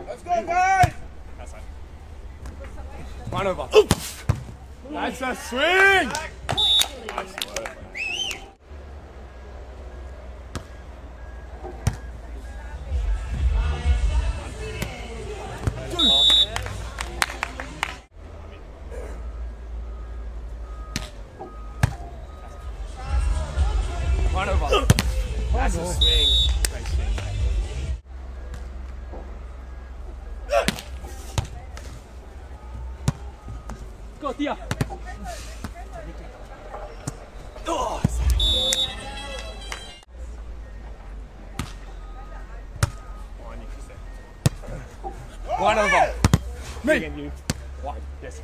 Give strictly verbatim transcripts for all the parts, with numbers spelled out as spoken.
Let's go, guys! That's fine. One over. Oof. That's a swing! Nice work. One over. That's a swing. Great swing. Go, Tia. Oh, one over. Me and you. One. Yes.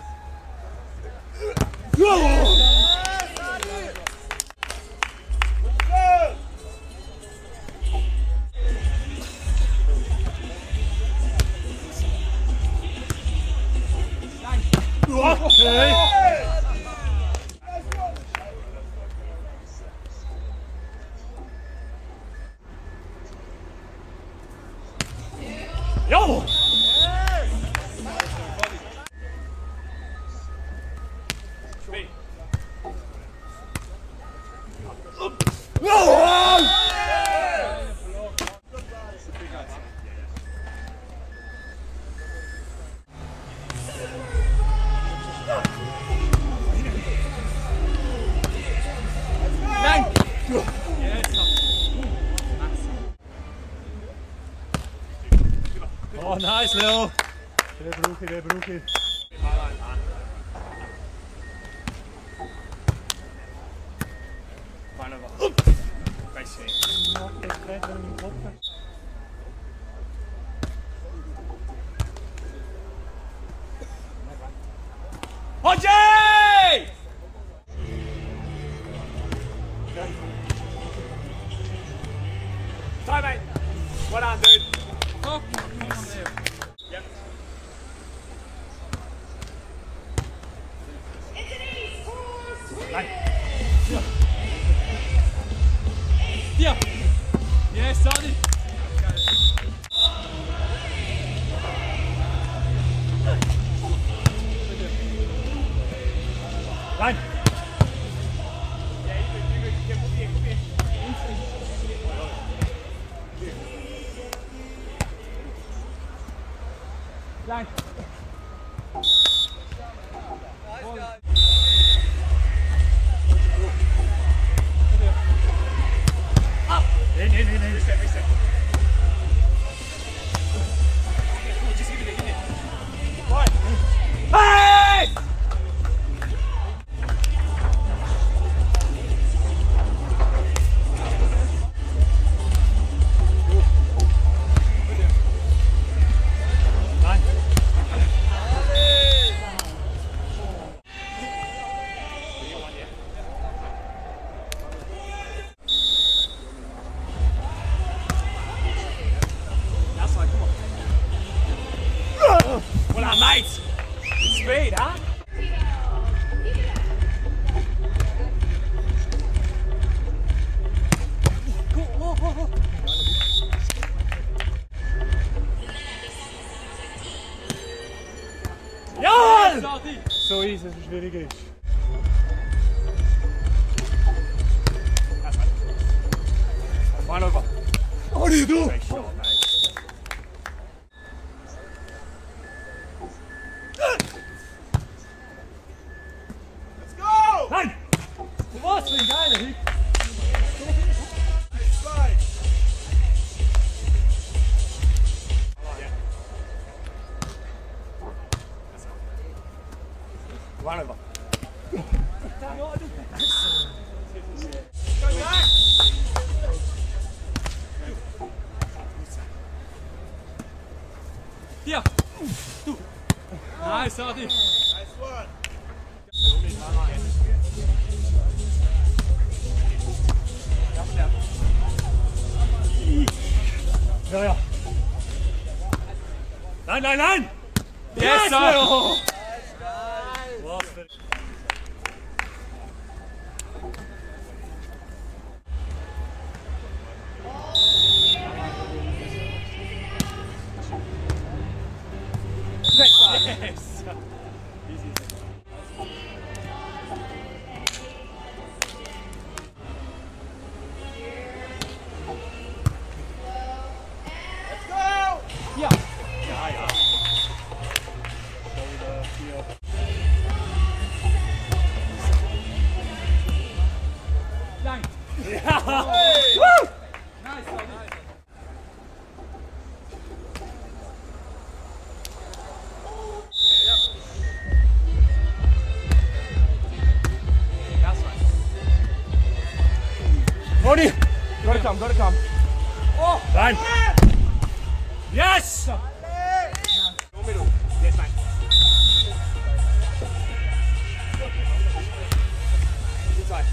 Okay. Yo! Oh, nice, Leo. Den brauche ich, den brauche ich. Hodgie! Sorry, mate. Well done, dude. Oh, come on there. Yep. Line. Yeah. Yeah, Sonny. Line. Line. Up. In, in, in, in. Reset, reset. Just give it, give it. Right. Hey! Well done, mate. Speed, huh? Ja! So easy, dass es schwierig ist. One over. What do you do? Great shot, mate. Let's go! Nein! Was für ein geiler Hit! One over. Go back! Tia! Du! Nice, Adi! Nice one! Ja, ja. Nein, nein, nein! Yes, Leo! Was für... come, gotta come. Oh! Line. Yes! Go middle. Yes, mate. Inside.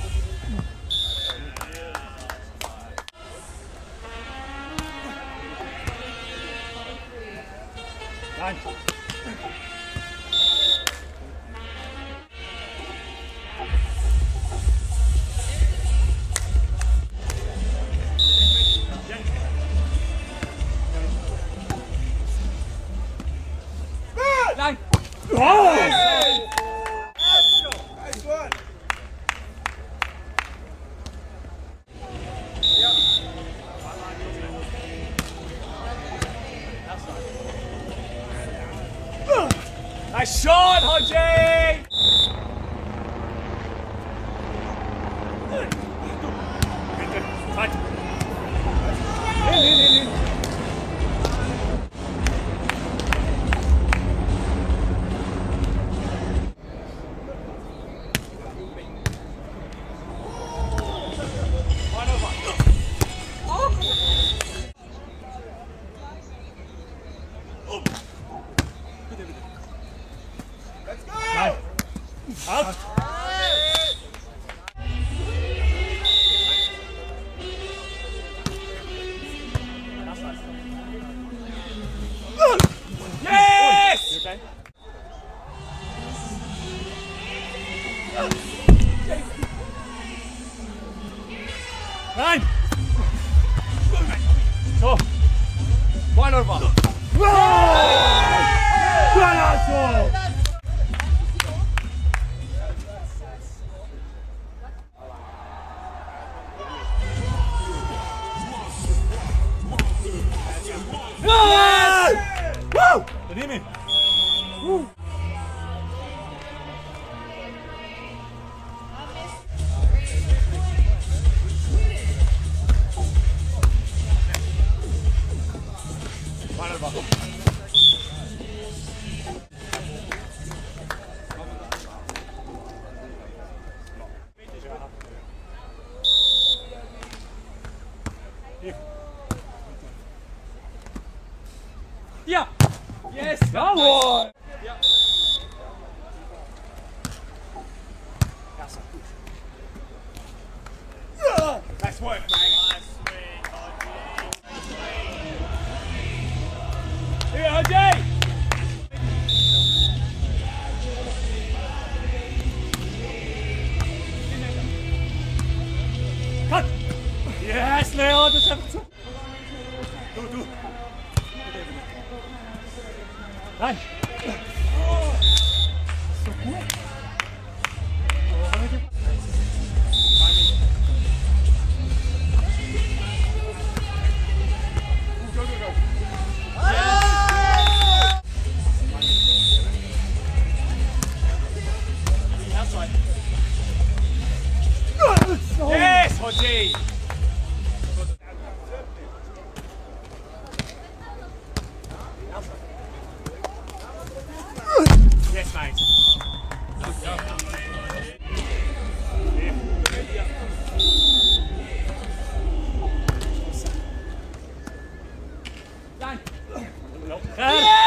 Line. Line. Oh! Nice one. Nice shot, Hodgie! Tight. In, in, in, in. One over. Let's go. Line. Out. Yes! You okay? Line. So. One over. Golazo! Yes! Woo! Dimmi! Woo! One over. Yeah. Yes. Bravo! Yeah. Nice work, mate. Here, Hodgie. Cut! Yes, Leo, das ist so. Du, du. Nein. So gut. Go, go, go. Outside. Yes, Hodgie. Yes, mate. Done. Ja.